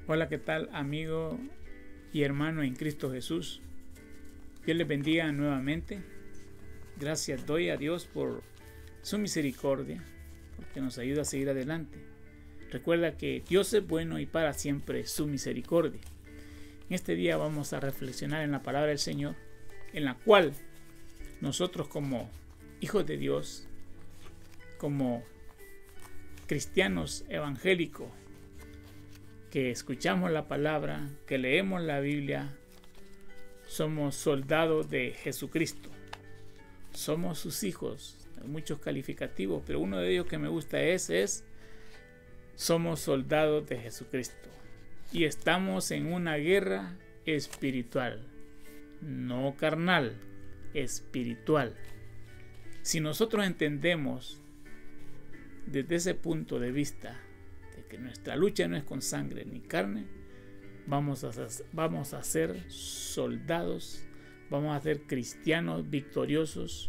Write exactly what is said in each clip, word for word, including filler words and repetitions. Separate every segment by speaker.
Speaker 1: Hola, ¿qué tal, amigo y hermano en Cristo Jesús? Dios les bendiga nuevamente. Gracias doy a Dios por su misericordia, porque nos ayuda a seguir adelante. Recuerda que Dios es bueno y para siempre su misericordia. En este día vamos a reflexionar en la palabra del Señor, en la cual nosotros como hijos de Dios, como cristianos evangélicos, que escuchamos la palabra, que leemos la Biblia, somos soldados de Jesucristo. Somos sus hijos. Hay muchos calificativos, pero uno de ellos que me gusta es, es somos soldados de Jesucristo. Y estamos en una guerra espiritual, no carnal, espiritual. Si nosotros entendemos desde ese punto de vista de que nuestra lucha no es con sangre ni carne, vamos a, vamos a ser soldados, vamos a ser cristianos victoriosos,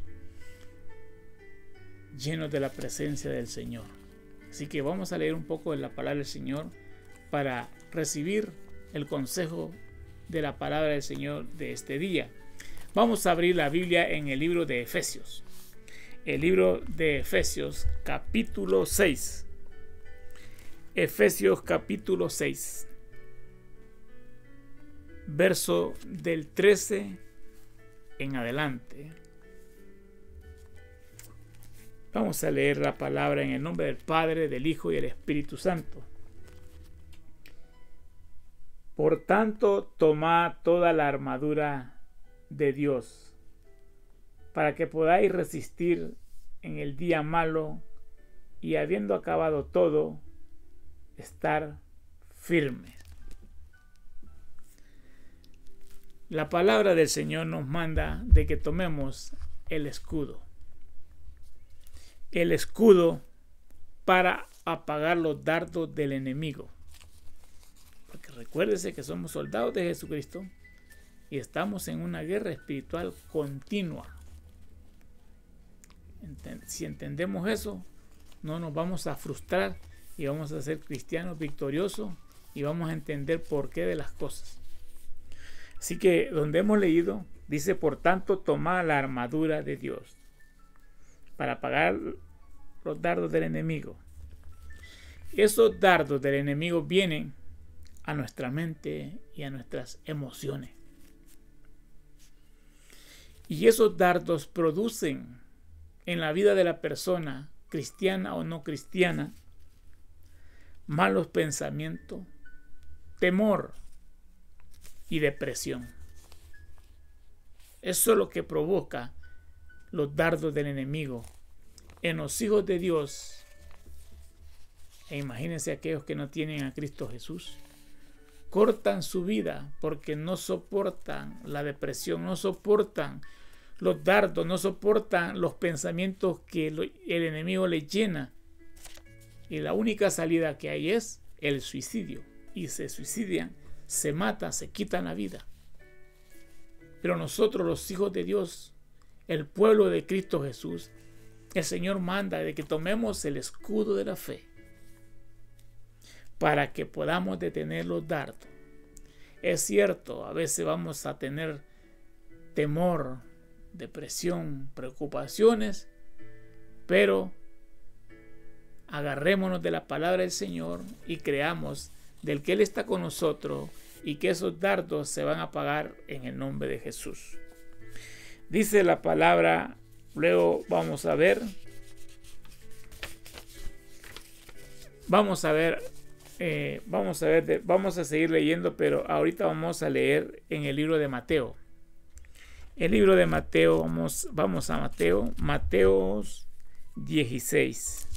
Speaker 1: llenos de la presencia del Señor. Así que vamos a leer un poco de la palabra del Señor para recibir el consejo de la palabra del Señor de este día. Vamos a abrir la Biblia en el libro de Efesios. El libro de Efesios, capítulo seis. Efesios, capítulo seis. Verso del trece en adelante. Vamos a leer la palabra en el nombre del Padre, del Hijo y del Espíritu Santo. Por tanto, tomad toda la armadura de Dios, para que podáis resistir en el día malo y, habiendo acabado todo, estar firmes. La palabra del Señor nos manda de que tomemos el escudo. El escudo para apagar los dardos del enemigo. Porque recuérdese que somos soldados de Jesucristo y estamos en una guerra espiritual continua. Si entendemos eso, no nos vamos a frustrar y vamos a ser cristianos victoriosos y vamos a entender por qué de las cosas. Así que donde hemos leído, dice: por tanto, tomad la armadura de Dios para apagar los dardos del enemigo. Esos dardos del enemigo vienen a nuestra mente y a nuestras emociones. Y esos dardos producen en la vida de la persona, cristiana o no cristiana, malos pensamientos, temor y depresión. Eso es lo que provoca los dardos del enemigo en los hijos de Dios. E imagínense aquellos que no tienen a Cristo Jesús. Cortan su vida porque no soportan la depresión, no soportan los dardos, no soportan los pensamientos que el enemigo les llena. Y la única salida que hay es el suicidio. Y se suicidan, se matan, se quitan la vida. Pero nosotros, los hijos de Dios, el pueblo de Cristo Jesús, el Señor manda de que tomemos el escudo de la fe para que podamos detener los dardos. Es cierto, a veces vamos a tener temor, depresión, preocupaciones, pero agarrémonos de la palabra del Señor y creamos del que Él está con nosotros y que esos dardos se van a apagar en el nombre de Jesús. Dice la palabra, luego vamos a ver, vamos a ver, eh, vamos a ver, de, vamos a seguir leyendo, pero ahorita vamos a leer en el libro de Mateo. El libro de Mateo, vamos, vamos a Mateo, Mateo dieciséis.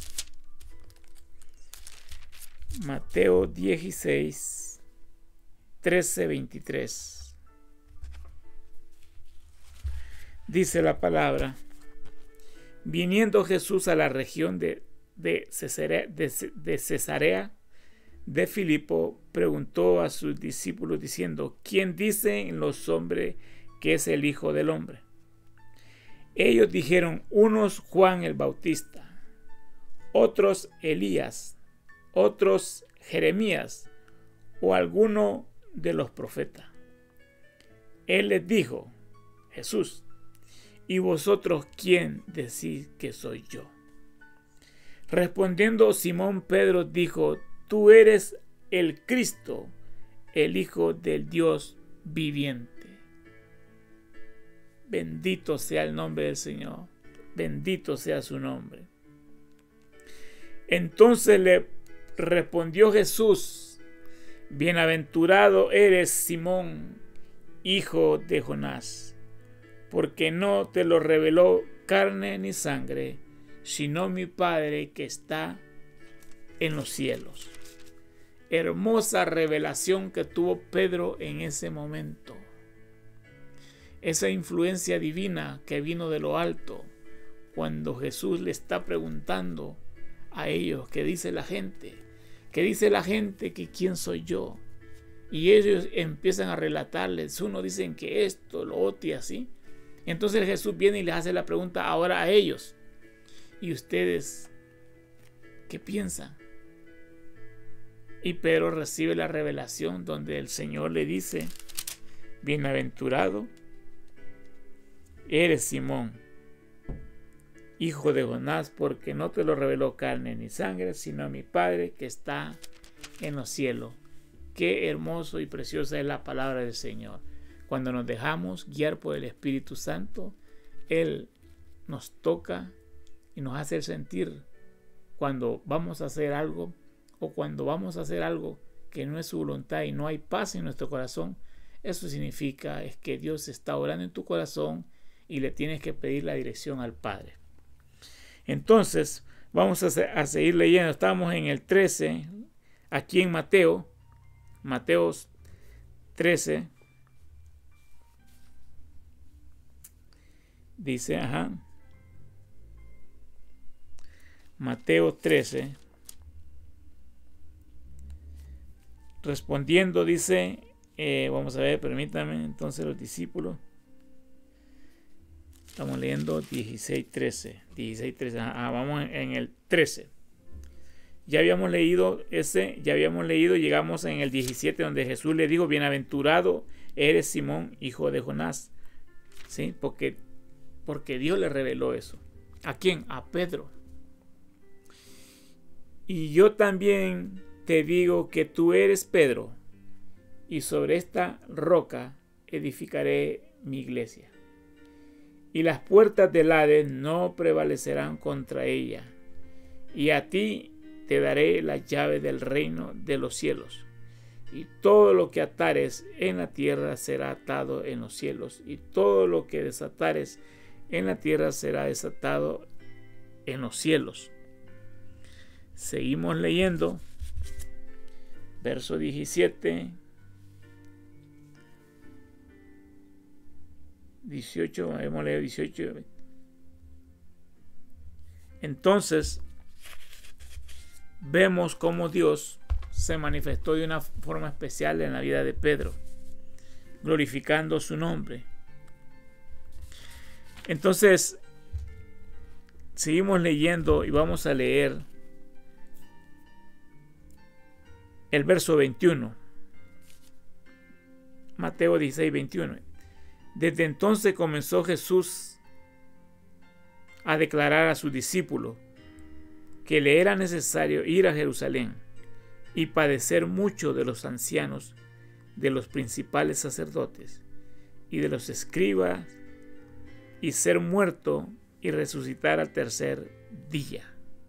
Speaker 1: Mateo dieciséis, trece, veintitrés. Dice la palabra: viniendo Jesús a la región de, de, Cesarea, de, de Cesarea de Filipo, preguntó a sus discípulos diciendo: ¿quién dicen los hombres que es el Hijo del Hombre? Ellos dijeron: unos Juan el Bautista, otros Elías, otros Jeremías o alguno de los profetas. Él les dijo, Jesús, ¿y vosotros quién decís que soy yo? Respondiendo Simón Pedro dijo, tú eres el Cristo, el Hijo del Dios viviente. Bendito sea el nombre del Señor, bendito sea su nombre. Entonces le respondió Jesús, bienaventurado eres Simón, hijo de Jonás, porque no te lo reveló carne ni sangre, sino mi Padre que está en los cielos. Hermosa revelación que tuvo Pedro en ese momento. Esa influencia divina que vino de lo alto, cuando Jesús le está preguntando a ellos, ¿qué dice la gente? ¿Qué dice la gente que quién soy yo? Y ellos empiezan a relatarles, unos dicen que esto, lo otro y así. Entonces Jesús viene y les hace la pregunta ahora a ellos. ¿Y ustedes qué piensan? Y Pedro recibe la revelación donde el Señor le dice, bienaventurado eres Simón, hijo de Jonás, porque no te lo reveló carne ni sangre, sino mi Padre que está en los cielos. Qué hermoso y preciosa es la palabra del Señor. Cuando nos dejamos guiar por el Espíritu Santo, Él nos toca y nos hace sentir cuando vamos a hacer algo o cuando vamos a hacer algo que no es su voluntad y no hay paz en nuestro corazón. Eso significa es que Dios está orando en tu corazón y le tienes que pedir la dirección al Padre. Entonces, vamos a, a seguir leyendo. Estamos en el trece, aquí en Mateo, Mateo trece. Dice, ajá. Mateo trece. Respondiendo, dice, eh, vamos a ver, permítame, entonces los discípulos. Estamos leyendo dieciséis trece. dieciséis trece. Ah, vamos en el trece. Ya habíamos leído ese, ya habíamos leído, llegamos en el diecisiete, donde Jesús le dijo, bienaventurado eres Simón, hijo de Jonás. ¿Sí? Porque, porque Dios le reveló eso. ¿A quién? A Pedro. Y yo también te digo que tú eres Pedro, y sobre esta roca edificaré mi iglesia. Y las puertas del Hades no prevalecerán contra ella. Y a ti te daré la llave del reino de los cielos. Y todo lo que atares en la tierra será atado en los cielos. Y todo lo que desatares en la tierra será desatado en los cielos. Seguimos leyendo. Verso diecisiete. dieciocho, hemos leído dieciocho. Entonces, vemos cómo Dios se manifestó de una forma especial en la vida de Pedro, glorificando su nombre. Entonces, seguimos leyendo y vamos a leer el verso veintiuno. Mateo dieciséis, veintiuno. Desde entonces comenzó Jesús a declarar a sus discípulos que le era necesario ir a Jerusalén y padecer mucho de los ancianos, de los principales sacerdotes y de los escribas, y ser muerto y resucitar al tercer día.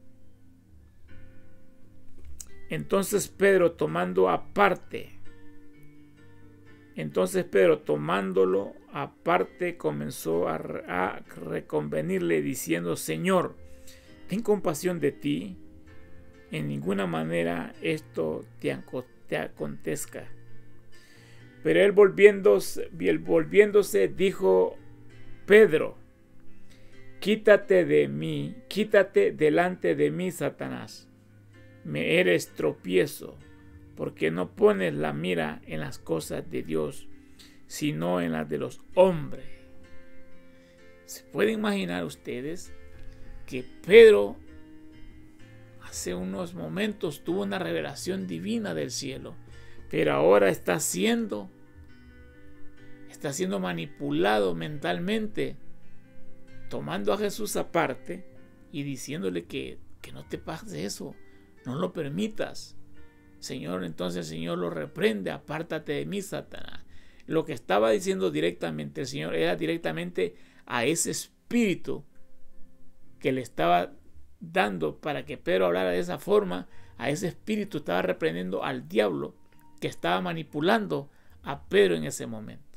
Speaker 1: Entonces Pedro tomando aparte, entonces Pedro tomándolo aparte comenzó a, a reconvenirle diciendo, Señor, ten compasión de ti, en ninguna manera esto te, te acontezca. Pero él volviéndose, volviéndose dijo, Pedro, quítate de mí, quítate delante de mí, Satanás. Me eres tropiezo, porque no pones la mira en las cosas de Dios, sino en las de los hombres. ¿Se pueden imaginar ustedes que Pedro hace unos momentos tuvo una revelación divina del cielo, pero ahora está siendo, está siendo manipulado mentalmente, tomando a Jesús aparte y diciéndole que, que no te pase eso, no lo permitas. Señor, entonces el Señor lo reprende, apártate de mí, Satanás. Lo que estaba diciendo directamente el Señor era directamente a ese espíritu que le estaba dando para que Pedro hablara de esa forma. A ese espíritu estaba reprendiendo al diablo que estaba manipulando a Pedro en ese momento.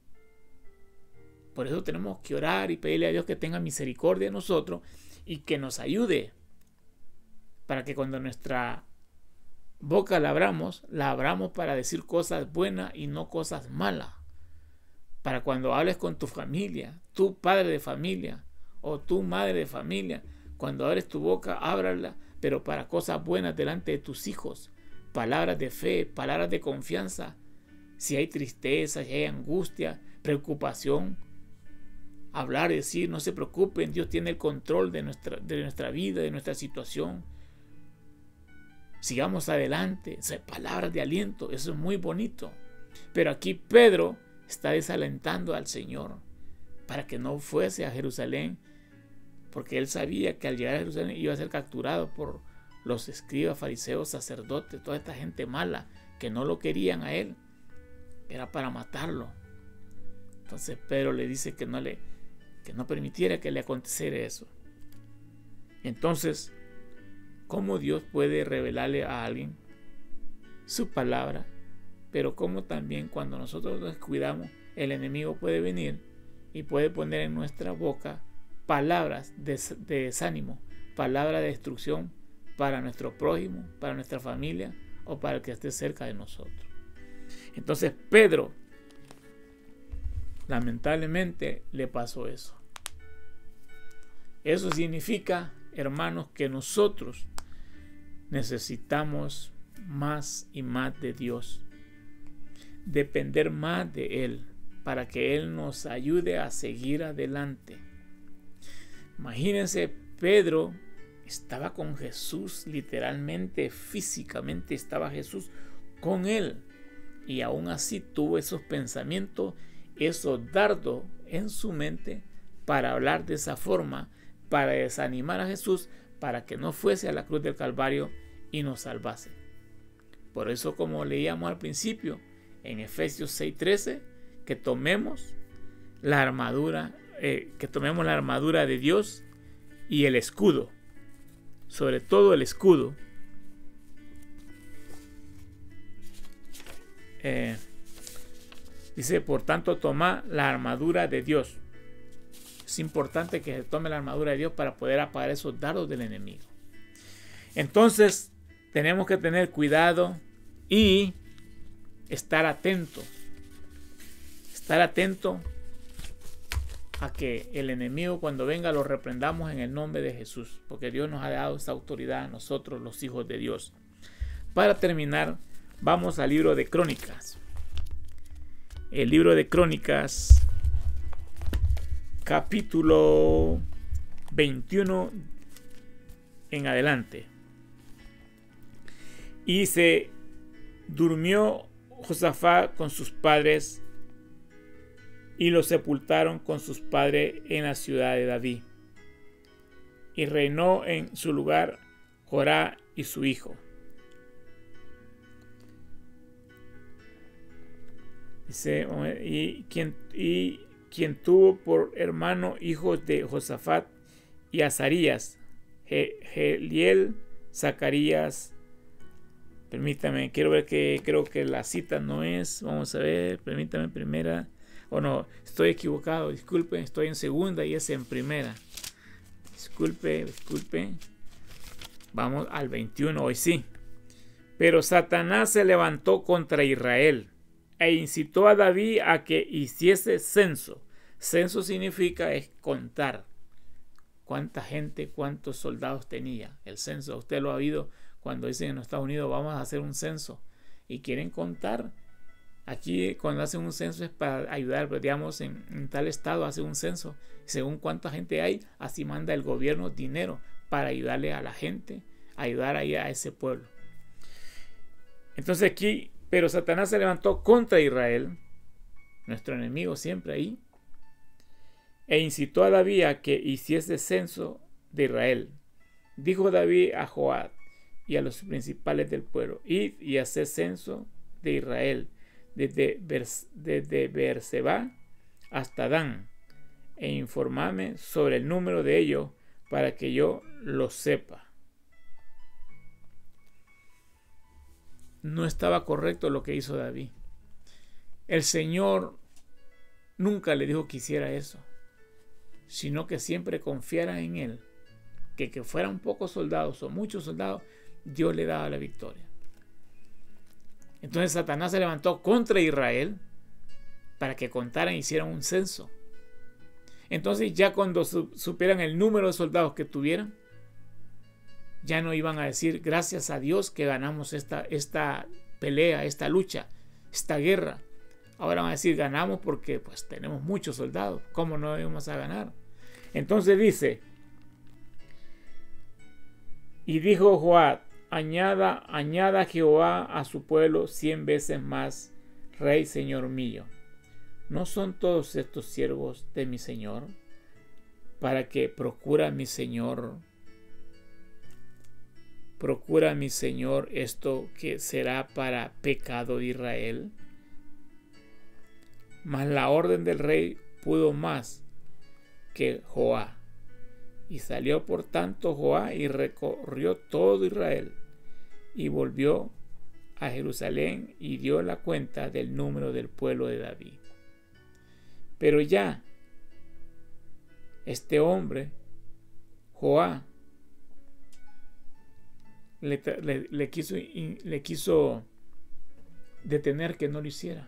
Speaker 1: Por eso tenemos que orar y pedirle a Dios que tenga misericordia de nosotros y que nos ayude para que cuando nuestra boca la abramos, la abramos para decir cosas buenas y no cosas malas. Para cuando hables con tu familia, tu padre de familia o tu madre de familia, cuando abres tu boca, ábrala, pero para cosas buenas delante de tus hijos. Palabras de fe, palabras de confianza. Si hay tristeza, si hay angustia, preocupación, hablar y decir, no se preocupen, Dios tiene el control de nuestra, de nuestra vida, de nuestra situación. Sigamos adelante, o sea, palabras de aliento, eso es muy bonito. Pero aquí Pedro está desalentando al Señor para que no fuese a Jerusalén, porque él sabía que al llegar a Jerusalén iba a ser capturado por los escribas, fariseos, sacerdotes, toda esta gente mala que no lo querían a él, era para matarlo. Entonces Pedro le dice que no, le, que no permitiera que le aconteciera eso. Entonces, ¿cómo Dios puede revelarle a alguien su palabra? Pero cómo también cuando nosotros nos cuidamos, el enemigo puede venir y puede poner en nuestra boca palabras de, de desánimo, palabras de destrucción para nuestro prójimo, para nuestra familia o para el que esté cerca de nosotros. Entonces Pedro, lamentablemente, le pasó eso. Eso significa, hermanos, que nosotros necesitamos más y más de Dios, depender más de Él para que Él nos ayude a seguir adelante. Imagínense, Pedro estaba con Jesús, literalmente, físicamente estaba Jesús con él, y aún así tuvo esos pensamientos, esos dardos en su mente para hablar de esa forma, para desanimar a Jesús, para que no fuese a la cruz del Calvario y nos salvase. Por eso, como leíamos al principio en Efesios seis trece, que tomemos la armadura, eh, que tomemos la armadura de Dios y el escudo, sobre todo el escudo. Eh, dice, por tanto, toma la armadura de Dios. Es importante que se tome la armadura de Dios para poder apagar esos dardos del enemigo. Entonces, tenemos que tener cuidado y estar atento. Estar atento a que el enemigo, cuando venga, lo reprendamos en el nombre de Jesús, porque Dios nos ha dado esta autoridad a nosotros, los hijos de Dios. Para terminar, vamos al libro de Crónicas. El libro de Crónicas, capítulo veintiuno en adelante. Y se durmió Josafat con sus padres y lo sepultaron con sus padres en la ciudad de David. Y reinó en su lugar Jorá y su hijo. Dice, y quien, y quien tuvo por hermano hijos de Josafat y Azarías, Geliel, Zacarías. Permítame, quiero ver que creo que la cita no es. Vamos a ver, permítame primera. O no, estoy equivocado, disculpen, estoy en segunda y es en primera. Disculpe, disculpe. Vamos al veintiuno, hoy sí. Pero Satanás se levantó contra Israel e incitó a David a que hiciese censo. Censo significa es contar cuánta gente, cuántos soldados tenía. El censo, usted lo ha oído cuando dicen en los Estados Unidos vamos a hacer un censo y quieren contar. Aquí cuando hacen un censo es para ayudar, pero digamos en, en tal estado hace un censo, según cuánta gente hay, así manda el gobierno dinero para ayudarle a la gente, ayudar ahí a ese pueblo. Entonces aquí Pero Satanás se levantó contra Israel, nuestro enemigo siempre ahí, e incitó a David a que hiciese censo de Israel. Dijo David a Joab y a los principales del pueblo: id y haced censo de Israel, desde, Bers desde Beerseba hasta Dan, e informadme sobre el número de ellos, para que yo lo sepa. No estaba correcto lo que hizo David. El Señor nunca le dijo que hiciera eso, sino que siempre confiara en Él, que que fueran pocos soldados o muchos soldados, Dios le daba la victoria. Entonces Satanás se levantó contra Israel para que contaran y hicieran un censo. Entonces ya cuando supieran el número de soldados que tuvieran, ya no iban a decir gracias a Dios que ganamos esta, esta pelea, esta lucha, esta guerra. Ahora van a decir ganamos porque pues tenemos muchos soldados. ¿Cómo no íbamos a ganar? Entonces dice: y dijo Joab: añada, añada Jehová a su pueblo cien veces más, Rey, Señor mío. ¿No son todos estos siervos de mi Señor? Para que procura mi Señor, procura mi Señor esto que será para pecado de Israel. Mas la orden del rey pudo más que Joab. Y salió por tanto Joab y recorrió todo Israel, y volvió a Jerusalén y dio la cuenta del número del pueblo de David. Pero ya este hombre, Joab, le, le, le, quiso, le quiso detener que no lo hiciera.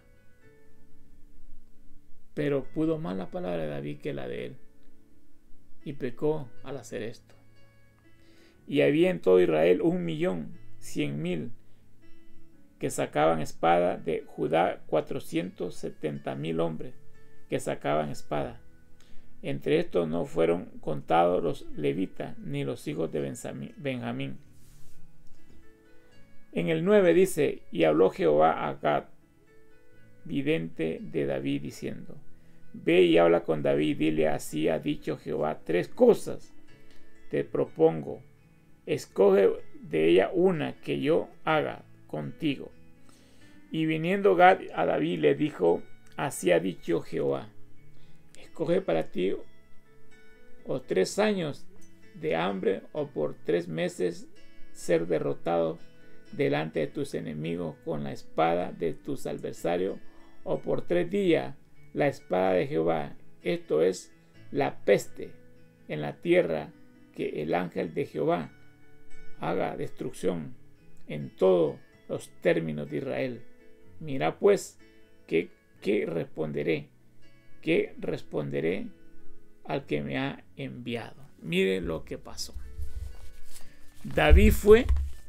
Speaker 1: Pero pudo más la palabra de David que la de él, y pecó al hacer esto. Y había en todo Israel un millón cien mil que sacaban espada, de Judá cuatrocientos setenta mil hombres que sacaban espada. Entre estos no fueron contados los levitas ni los hijos de Benjamín. En el nueve dice: y habló Jehová a Gad, vidente de David, diciendo: ve y habla con David, dile: así ha dicho Jehová, tres cosas te propongo, escoge de ella una que yo haga contigo. Y viniendo Gad a David le dijo: así ha dicho Jehová, escoge para ti o tres años de hambre, o por tres meses ser derrotado delante de tus enemigos con la espada de tus adversarios, o por tres días la espada de Jehová, esto es, la peste en la tierra, que el ángel de Jehová haga destrucción en todos los términos de Israel. Mira pues, ¿qué, qué responderé? ¿Qué responderé al que me ha enviado? Mire lo que pasó. David fue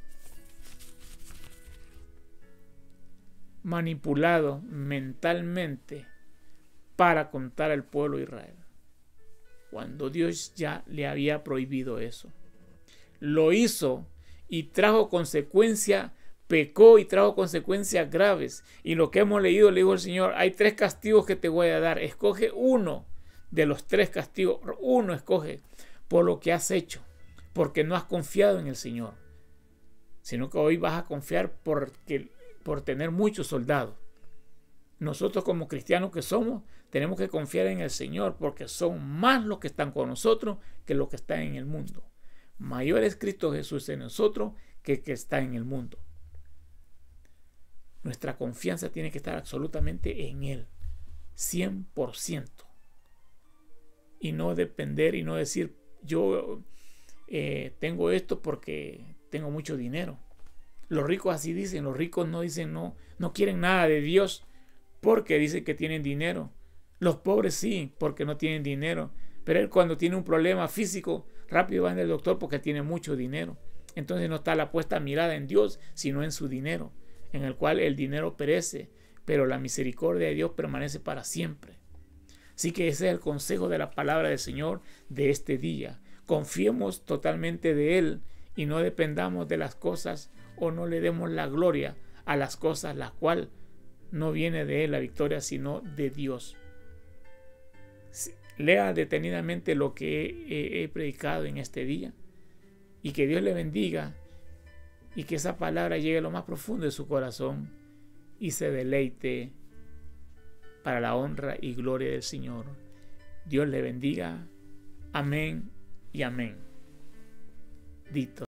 Speaker 1: manipulado mentalmente para contar al pueblo de Israel, cuando Dios ya le había prohibido eso. Lo hizo y trajo consecuencias, pecó y trajo consecuencias graves. Y lo que hemos leído, le dijo el Señor: hay tres castigos que te voy a dar, escoge uno de los tres castigos, uno escoge, por lo que has hecho, porque no has confiado en el Señor, sino que hoy vas a confiar porque, por tener muchos soldados. Nosotros como cristianos que somos, tenemos que confiar en el Señor, porque son más los que están con nosotros que los que están en el mundo. Mayor es Cristo Jesús en nosotros que el que está en el mundo. Nuestra confianza tiene que estar absolutamente en Él, cien por ciento. Y no depender y no decir: yo eh, tengo esto porque tengo mucho dinero. Los ricos así dicen, los ricos no dicen, no, no quieren nada de Dios porque dicen que tienen dinero. Los pobres sí, porque no tienen dinero. Pero él, cuando tiene un problema físico, rápido va al doctor porque tiene mucho dinero. Entonces no está la puesta mirada en Dios, sino en su dinero, en el cual el dinero perece, pero la misericordia de Dios permanece para siempre. Así que ese es el consejo de la palabra del Señor de este día. Confiemos totalmente de Él y no dependamos de las cosas, o no le demos la gloria a las cosas, la cual no viene de él la victoria, sino de Dios. Lea detenidamente lo que he, he predicado en este día, y que Dios le bendiga, y que esa palabra llegue a lo más profundo de su corazón y se deleite para la honra y gloria del Señor. Dios le bendiga. Amén y amén. Dito.